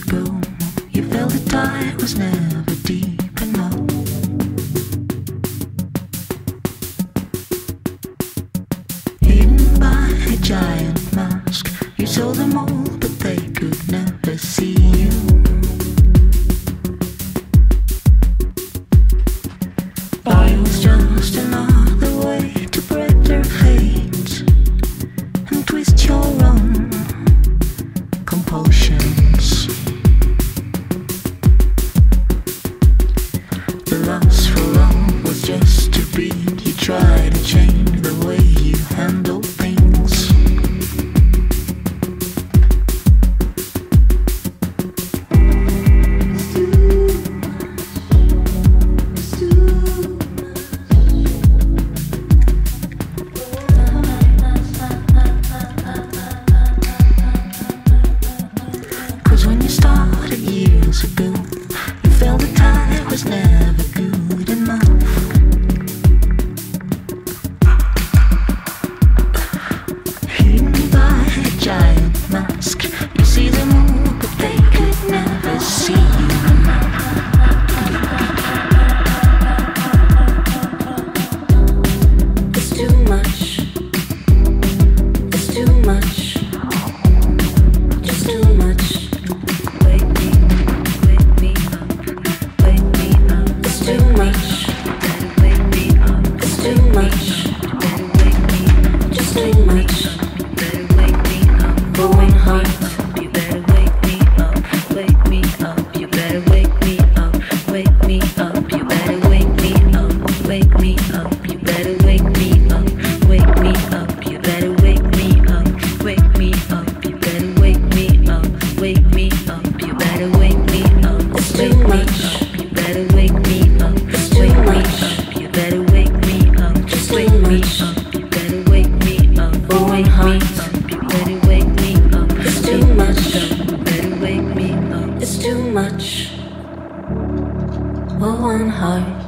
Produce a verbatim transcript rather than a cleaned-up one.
ago, you felt the tide was never deep enough. Hidden by a giant mask, you saw them all, but they could never see you. I was just another way to break their fate and twist your own compulsions. The lust for love was just too big. You tried to change the way you handle things. When you started years ago, you felt the tide was never good enough. Hidden by a giant mask, you see them all, but they could never see you. It's too much. It's too much. Just too much. It's too much for one heart.